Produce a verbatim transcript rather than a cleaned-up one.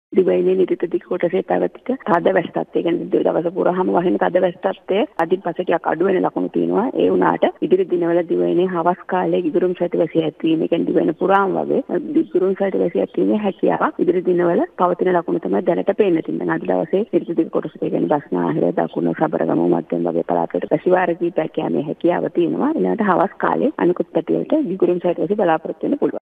දිවයිනේ නිරිත දිග කොටසේ පැවතිච්ච තද වැස්ස තත්ත්වය කියන්නේ දවස පුරාම වහින තද වැස්ස තත්ත්වය අදින් පස්සේ ටිකක් අඩු වෙන ලකුණු තියෙනවා. ඒ වුණාට ඉදිරි දිනවල දිවයිනේ හවස් කාලයේ ඉදිරුම් සහිත වැසිය ඇතිවීම කියන්නේ දිවයින පුරාම වගේ ඉදිරුම් සහිත වැසිය ඇතිවීමේ හැකියාව ඉදිරි දිනවල පවතින ලකුණු තමයි දැනට පේන්න තියෙන්නේ. අද දවසේ නිරිත දිග කොටසේ කියන්නේ බස්නාහිර දකුණු සබරගම මධ්‍යම වගේ පළාත්වලට පැසිවාර කීපයක් යෑමේ හැකියාව තියෙනවා. ඊළඟට හවස් කාලේ අනිකුත් පැතිවලට ඉදිරුම් සහිත වැසිය බලාපොරොත්තු වෙන්න පුළුවන්.